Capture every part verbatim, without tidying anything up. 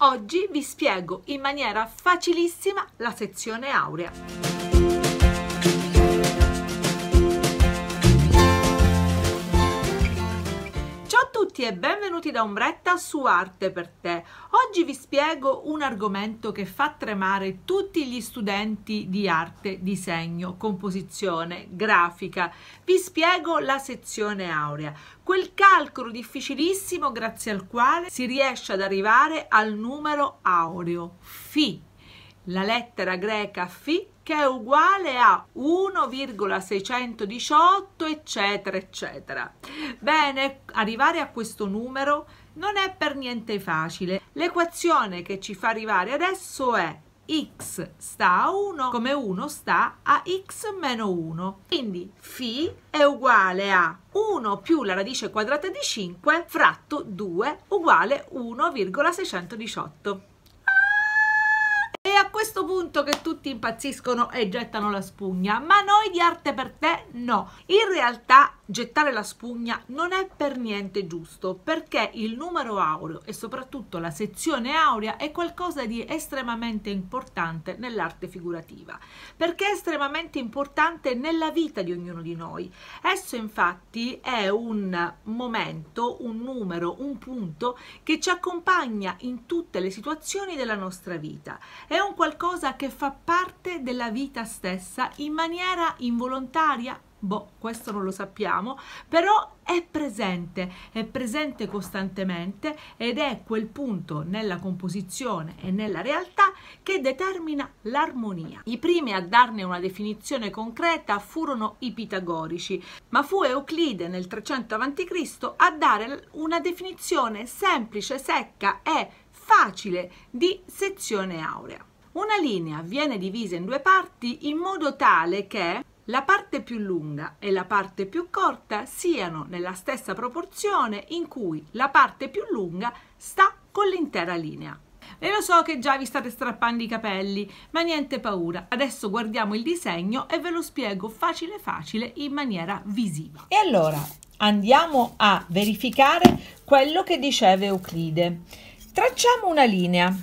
Oggi vi spiego in maniera facilissima la sezione aurea. Ciao a tutti e benvenuti da Ombretta su Arte per te. Oggi vi spiego un argomento che fa tremare tutti gli studenti di arte, disegno, composizione, grafica. Vi spiego la sezione aurea, quel calcolo difficilissimo grazie al quale si riesce ad arrivare al numero aureo Φ, la lettera greca Φ, che è uguale a uno virgola seicentodiciotto eccetera eccetera. Bene, arrivare a questo numero non è per niente facile. L'equazione che ci fa arrivare adesso è x sta a uno come uno sta a x meno uno, quindi Φ è uguale a uno più la radice quadrata di cinque fratto due uguale uno virgola seicentodiciotto. A questo punto che tutti impazziscono e gettano la spugna, ma noi di Arte per te no. In realtà gettare la spugna non è per niente giusto, perché il numero aureo e soprattutto la sezione aurea è qualcosa di estremamente importante nell'arte figurativa, perché è estremamente importante nella vita di ognuno di noi. Esso infatti è un momento, un numero, un punto che ci accompagna in tutte le situazioni della nostra vita. È un qualcosa che fa parte della vita stessa in maniera involontaria. Boh, questo non lo sappiamo, però è presente, è presente costantemente ed è quel punto nella composizione e nella realtà che determina l'armonia. I primi a darne una definizione concreta furono i pitagorici, ma fu Euclide nel trecento avanti Cristo a dare una definizione semplice, secca e facile di sezione aurea. Una linea viene divisa in due parti in modo tale che la parte più lunga e la parte più corta siano nella stessa proporzione in cui la parte più lunga sta con l'intera linea. E lo so che già vi state strappando i capelli, ma niente paura. Adesso guardiamo il disegno e ve lo spiego facile facile in maniera visiva. E allora andiamo a verificare quello che diceva Euclide. Tracciamo una linea.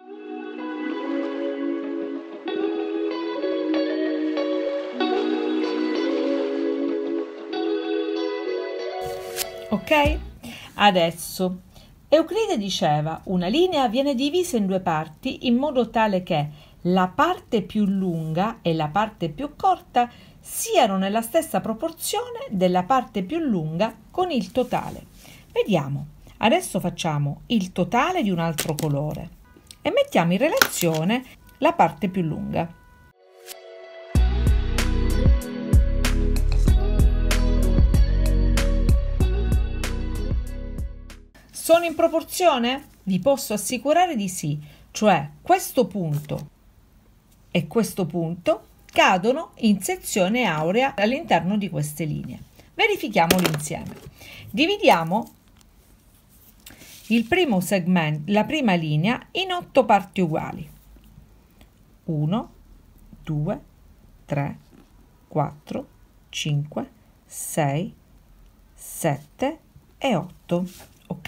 Ok? Adesso Euclide diceva una linea viene divisa in due parti in modo tale che la parte più lunga e la parte più corta siano nella stessa proporzione della parte più lunga con il totale. Vediamo. Adesso facciamo il totale di un altro colore e mettiamo in relazione la parte più lunga. Sono in proporzione? Vi posso assicurare di sì, cioè questo punto e questo punto cadono in sezione aurea all'interno di queste linee. Verifichiamolo insieme. Dividiamo il primo segmento, la prima linea, in otto parti uguali. uno, due, tre, quattro, cinque, sei, sette e otto. Ok?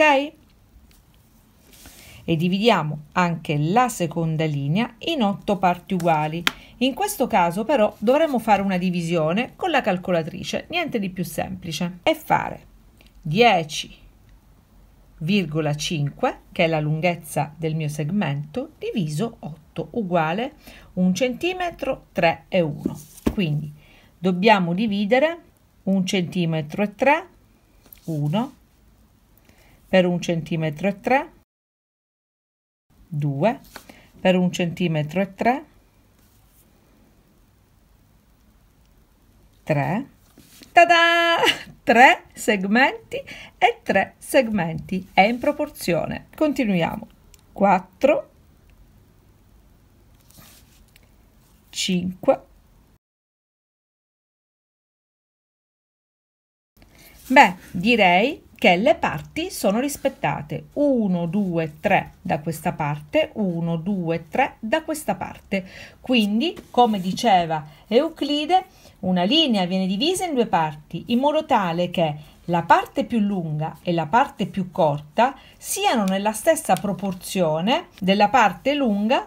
E dividiamo anche la seconda linea in otto parti uguali. In questo caso però dovremo fare una divisione con la calcolatrice, niente di più semplice, e fare dieci virgola cinque, che è la lunghezza del mio segmento, diviso otto, uguale un centimetro, tre e uno. Quindi dobbiamo dividere un centimetro e tre, uno, per un centimetro e tre, due, per un centimetro e tre, tre, tada! tre segmenti e tre segmenti, è in proporzione. Continuiamo. quattro, cinque. Beh, direi che le parti sono rispettate. uno, due, tre da questa parte, uno, due, tre da questa parte. Quindi, come diceva Euclide, una linea viene divisa in due parti in modo tale che la parte più lunga e la parte più corta siano nella stessa proporzione della parte lunga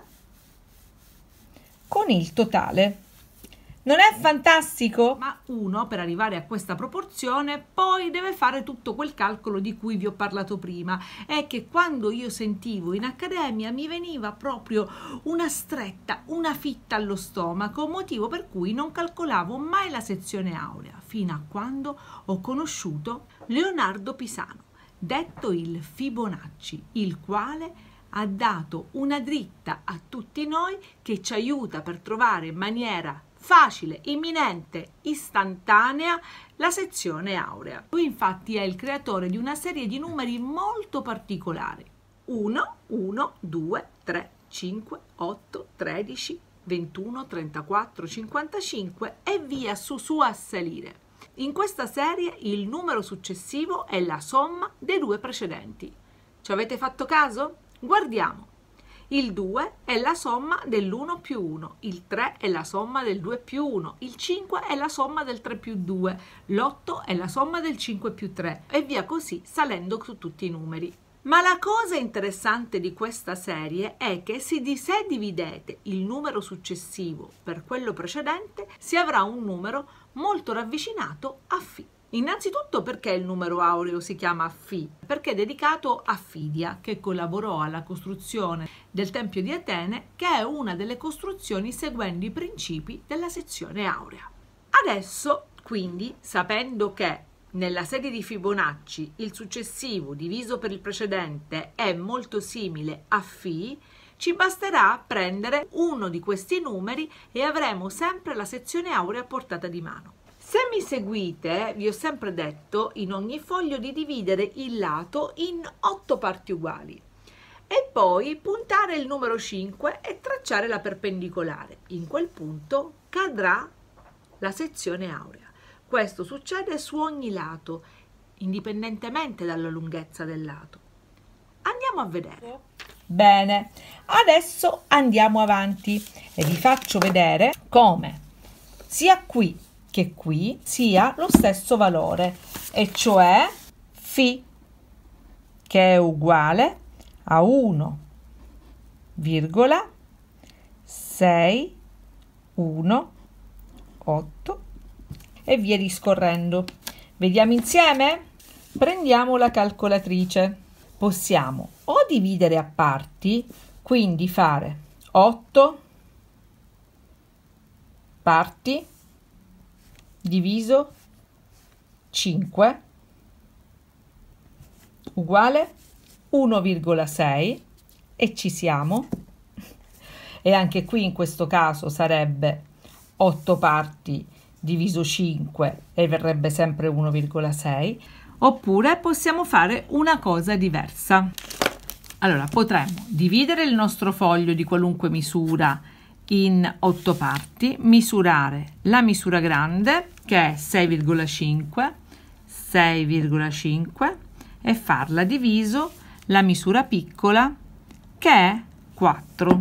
con il totale. Non è fantastico? Ma uno, per arrivare a questa proporzione, poi deve fare tutto quel calcolo di cui vi ho parlato prima. È che quando io sentivo in accademia mi veniva proprio una stretta, una fitta allo stomaco, motivo per cui non calcolavo mai la sezione aurea, fino a quando ho conosciuto Leonardo Pisano, detto il Fibonacci, il quale ha dato una dritta a tutti noi che ci aiuta per trovare in maniera facile, imminente, istantanea la sezione aurea. Lui infatti è il creatore di una serie di numeri molto particolari: uno, uno, due, tre, cinque, otto, tredici, ventuno, trentaquattro, cinquantacinque e via su su a salire. In questa serie il numero successivo è la somma dei due precedenti. Ci avete fatto caso? Guardiamo. Il due è la somma dell'uno più uno, il tre è la somma del due più uno, il cinque è la somma del tre più due, l'otto è la somma del cinque più tre e via così salendo su tutti i numeri. Ma la cosa interessante di questa serie è che se dividete il numero successivo per quello precedente si avrà un numero molto ravvicinato a φ. Innanzitutto, perché il numero aureo si chiama φ? Perché è dedicato a Fidia, che collaborò alla costruzione del Tempio di Atene, che è una delle costruzioni seguendo i principi della sezione aurea. Adesso, quindi, sapendo che nella serie di Fibonacci il successivo diviso per il precedente è molto simile a φ, ci basterà prendere uno di questi numeri e avremo sempre la sezione aurea a portata di mano. Se mi seguite, vi ho sempre detto in ogni foglio di dividere il lato in otto parti uguali e poi puntare il numero cinque e tracciare la perpendicolare. In quel punto cadrà la sezione aurea. Questo succede su ogni lato, indipendentemente dalla lunghezza del lato. Andiamo a vedere. Bene, adesso andiamo avanti e vi faccio vedere come sia qui che qui sia lo stesso valore, e cioè φ, che è uguale a uno virgola sei uno otto e via discorrendo. Vediamo insieme? Prendiamo la calcolatrice. Possiamo o dividere a parti, quindi fare otto parti diviso cinque uguale uno virgola sei e ci siamo, e anche qui in questo caso sarebbe otto parti diviso cinque e verrebbe sempre uno virgola sei. Oppure possiamo fare una cosa diversa. Allora potremmo dividere il nostro foglio di qualunque misura in otto parti, misurare la misura grande che è sei virgola cinque, sei virgola cinque e farla diviso la misura piccola che è quattro.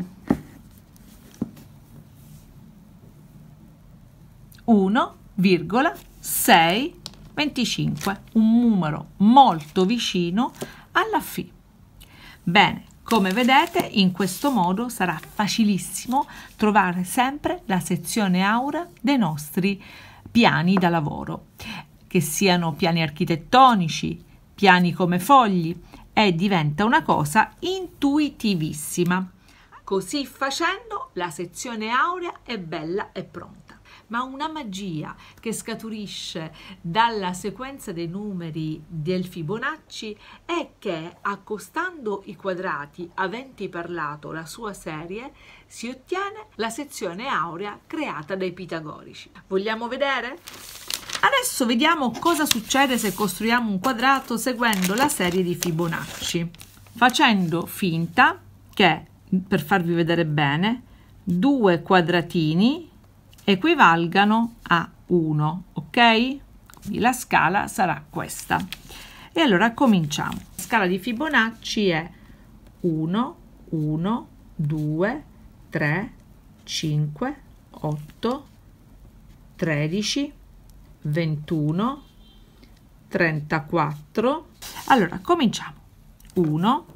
uno virgola sei venticinque, un numero molto vicino alla φ. Bene, come vedete in questo modo sarà facilissimo trovare sempre la sezione aurea dei nostri piani da lavoro, che siano piani architettonici, piani come fogli, e diventa una cosa intuitivissima. Così facendo la sezione aurea è bella e pronta. Ma una magia che scaturisce dalla sequenza dei numeri del Fibonacci è che, accostando i quadrati aventi parlato la sua serie, si ottiene la sezione aurea creata dai pitagorici. Vogliamo vedere? Adesso vediamo cosa succede se costruiamo un quadrato seguendo la serie di Fibonacci, facendo finta che, per farvi vedere bene, due quadratini equivalgano a uno, ok? Quindi la scala sarà questa. E allora cominciamo. La scala di Fibonacci è uno, uno, due, tre, cinque, otto, tredici, ventuno, trentaquattro. Allora cominciamo. uno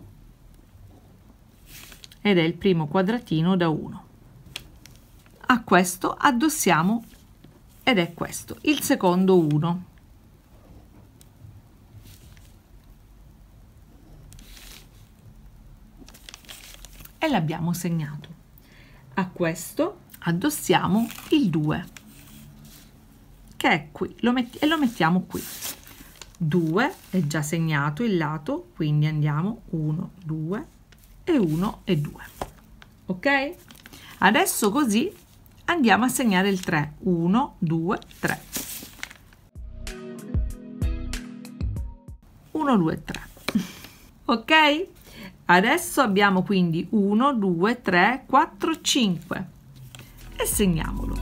ed è il primo quadratino da uno. A questo addossiamo ed è questo il secondo uno. E l'abbiamo segnato. A questo addossiamo il due, che è qui, lo metti e lo mettiamo qui. due è già segnato il lato, quindi andiamo uno, due e uno e due. Ok? Adesso così andiamo a segnare il tre. uno, due, tre. uno, due, tre. Ok? Adesso abbiamo quindi uno, due, tre, quattro, cinque e segniamolo.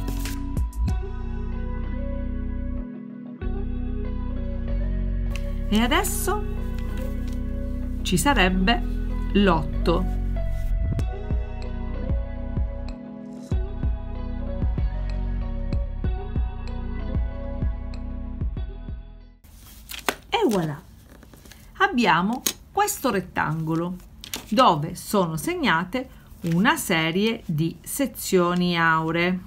E adesso ci sarebbe l'otto. E voilà! Abbiamo questo rettangolo dove sono segnate una serie di sezioni auree.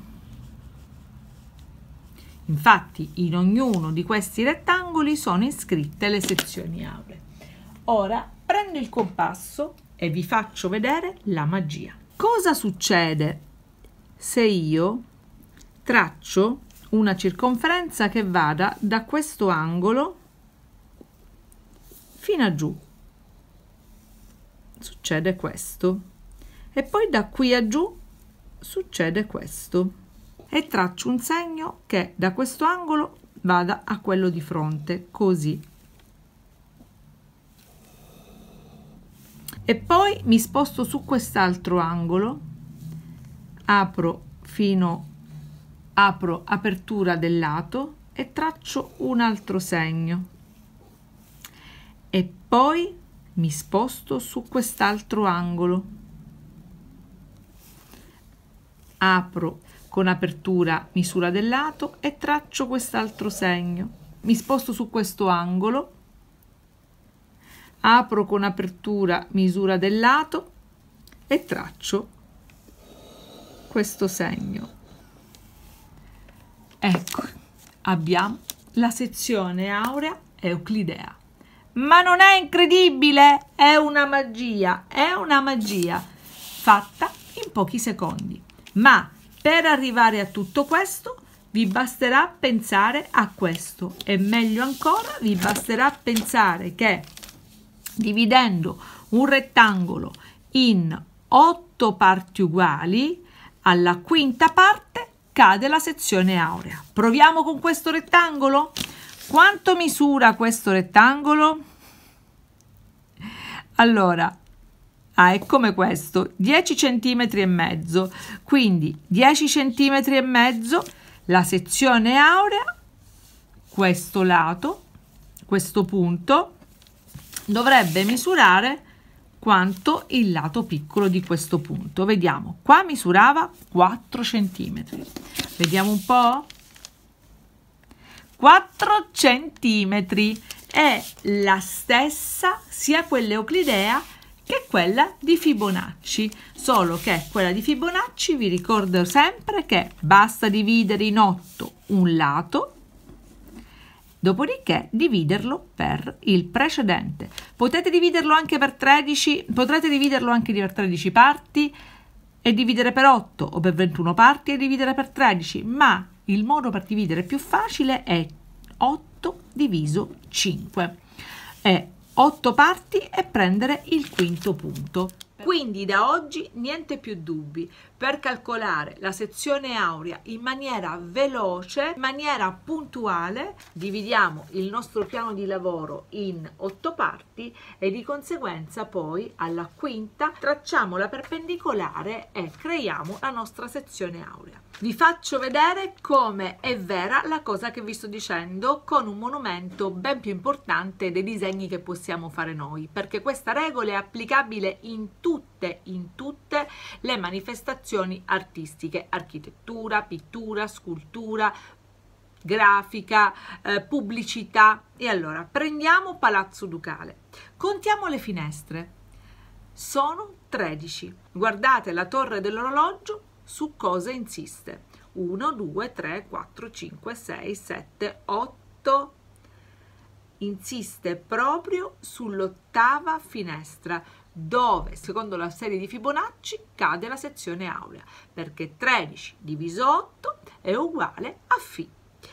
Infatti in ognuno di questi rettangoli sono iscritte le sezioni auree. Ora prendo il compasso e vi faccio vedere la magia. Cosa succede se io traccio una circonferenza che vada da questo angolo fino a giù? Succede questo. E poi da qui a giù succede questo. E traccio un segno che da questo angolo vada a quello di fronte, così. E poi mi sposto su quest'altro angolo, apro fino, apro apertura del lato e traccio un altro segno. E poi mi sposto su quest'altro angolo, apro con apertura misura del lato e traccio quest'altro segno. Mi sposto su questo angolo, apro con apertura misura del lato e traccio questo segno. Ecco, abbiamo la sezione aurea euclidea. Ma non è incredibile? È una magia, è una magia fatta in pochi secondi. Ma per arrivare a tutto questo vi basterà pensare a questo, e meglio ancora vi basterà pensare che dividendo un rettangolo in otto parti uguali, alla quinta parte cade la sezione aurea. Proviamo con questo rettangolo? Quanto misura questo rettangolo? Allora, ah, è come questo, dieci centimetri e mezzo, quindi dieci centimetri e mezzo, la sezione aurea, questo lato, questo punto, dovrebbe misurare quanto il lato piccolo di questo punto. Vediamo, qua misurava quattro centimetri. Vediamo un po'. quattro centimetri è la stessa sia quella euclidea che quella di Fibonacci, solo che quella di Fibonacci vi ricordo sempre che basta dividere in otto un lato, dopodiché dividerlo per il precedente. Potete dividerlo anche per tredici, potrete dividerlo anche per tredici parti e dividere per otto, o per ventuno parti e dividere per tredici, ma il modo per dividere più facile è otto diviso cinque. È otto parti e prendere il quinto punto. Quindi da oggi niente più dubbi. Per calcolare la sezione aurea in maniera veloce, in maniera puntuale, dividiamo il nostro piano di lavoro in otto parti e di conseguenza poi alla quinta tracciamo la perpendicolare e creiamo la nostra sezione aurea. Vi faccio vedere come è vera la cosa che vi sto dicendo con un monumento ben più importante dei disegni che possiamo fare noi, perché questa regola è applicabile in tutte, in tutte le manifestazioni artistiche, architettura, pittura, scultura, grafica, eh, pubblicità. E allora prendiamo Palazzo Ducale, contiamo le finestre, sono tredici. Guardate la torre dell'orologio su cosa insiste: uno, due, tre, quattro, cinque, sei, sette, otto. Insiste proprio sull'ottava finestra, dove secondo la serie di Fibonacci cade la sezione aurea, perché tredici diviso otto è uguale a Φ.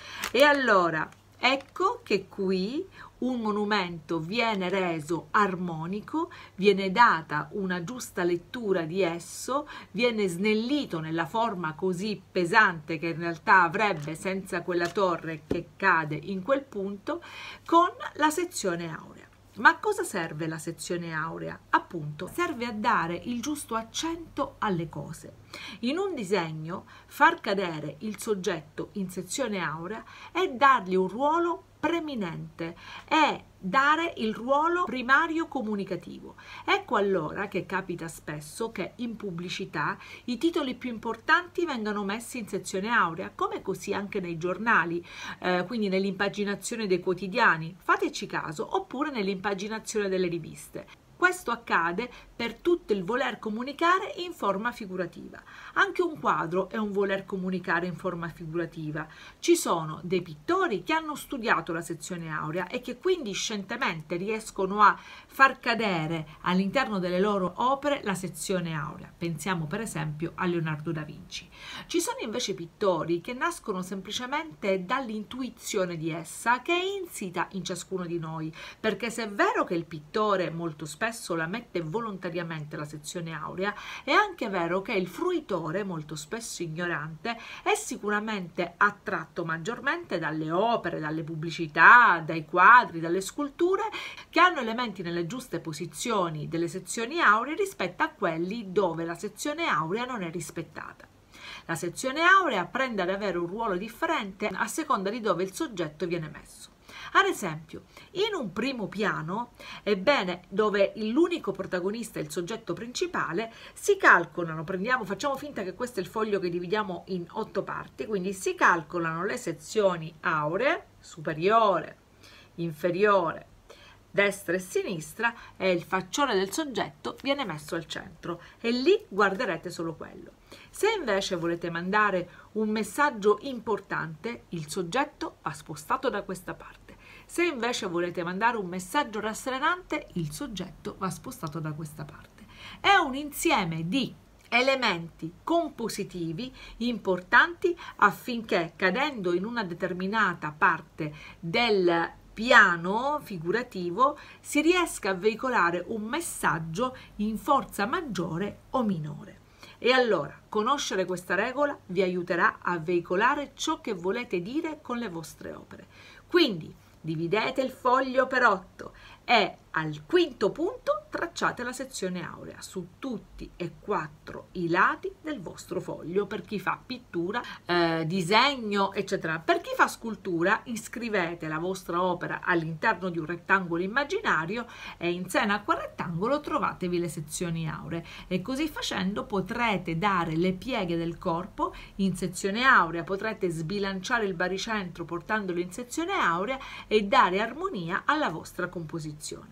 E allora ecco che qui un monumento viene reso armonico, viene data una giusta lettura di esso, viene snellito nella forma così pesante che in realtà avrebbe senza quella torre che cade in quel punto, con la sezione aurea. Ma a cosa serve la sezione aurea? Appunto, serve a dare il giusto accento alle cose. In un disegno, far cadere il soggetto in sezione aurea è dargli un ruolo preminente, è dare il ruolo primario comunicativo. Ecco allora che capita spesso che in pubblicità i titoli più importanti vengano messi in sezione aurea, come così anche nei giornali, eh, quindi nell'impaginazione dei quotidiani, fateci caso, oppure nell'impaginazione delle riviste. Questo accade per tutto il voler comunicare in forma figurativa. Anche un quadro è un voler comunicare in forma figurativa. Ci sono dei pittori che hanno studiato la sezione aurea e che quindi scientemente riescono a far cadere all'interno delle loro opere la sezione aurea. Pensiamo per esempio a Leonardo da Vinci. Ci sono invece pittori che nascono semplicemente dall'intuizione di essa, che è insita in ciascuno di noi, perché se è vero che il pittore molto spesso la mette volontariamente la sezione aurea, è anche vero che il fruitore, molto spesso ignorante, è sicuramente attratto maggiormente dalle opere, dalle pubblicità, dai quadri, dalle sculture che hanno elementi nelle giuste posizioni delle sezioni auree rispetto a quelli dove la sezione aurea non è rispettata. La sezione aurea prende ad avere un ruolo differente a seconda di dove il soggetto viene messo. Ad esempio, in un primo piano, ebbene, dove l'unico protagonista è il soggetto principale, si calcolano, prendiamo, facciamo finta che questo è il foglio che dividiamo in otto parti, quindi si calcolano le sezioni auree, superiore, inferiore, destra e sinistra, e il faccione del soggetto viene messo al centro e lì guarderete solo quello. Se invece volete mandare un messaggio importante, il soggetto va spostato da questa parte. Se invece volete mandare un messaggio rasserenante, il soggetto va spostato da questa parte. È un insieme di elementi compositivi importanti affinché, cadendo in una determinata parte del piano figurativo, si riesca a veicolare un messaggio in forza maggiore o minore. E allora, conoscere questa regola vi aiuterà a veicolare ciò che volete dire con le vostre opere. Quindi, dividete il foglio per otto e al quinto punto tracciate la sezione aurea su tutti e quattro i lati del vostro foglio, per chi fa pittura, eh, disegno, eccetera. Per chi fa scultura, iscrivete la vostra opera all'interno di un rettangolo immaginario e in seno a quel rettangolo trovatevi le sezioni auree, e così facendo potrete dare le pieghe del corpo in sezione aurea, potrete sbilanciare il baricentro portandolo in sezione aurea e dare armonia alla vostra composizione.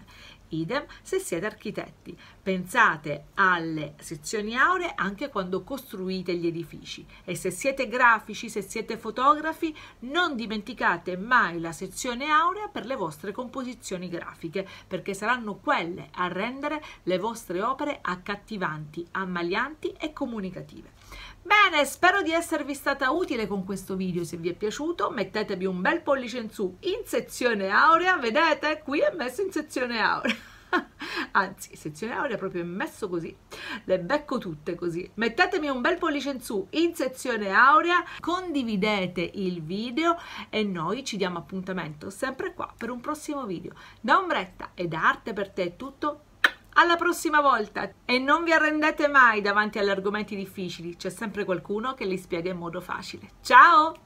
Idem se siete architetti, pensate alle sezioni auree anche quando costruite gli edifici, e se siete grafici, se siete fotografi, non dimenticate mai la sezione aurea per le vostre composizioni grafiche, perché saranno quelle a rendere le vostre opere accattivanti, ammalianti e comunicative. Bene, spero di esservi stata utile con questo video. Se vi è piaciuto, mettetevi un bel pollice in su in sezione aurea. Vedete? Qui è messo in sezione aurea. Anzi, sezione aurea proprio è messo così. Le becco tutte così. Mettetemi un bel pollice in su in sezione aurea, condividete il video e noi ci diamo appuntamento sempre qua per un prossimo video. Da Ombretta e da Arte per Te è tutto. Alla prossima volta, e non vi arrendete mai davanti agli argomenti difficili, c'è sempre qualcuno che li spiega in modo facile. Ciao!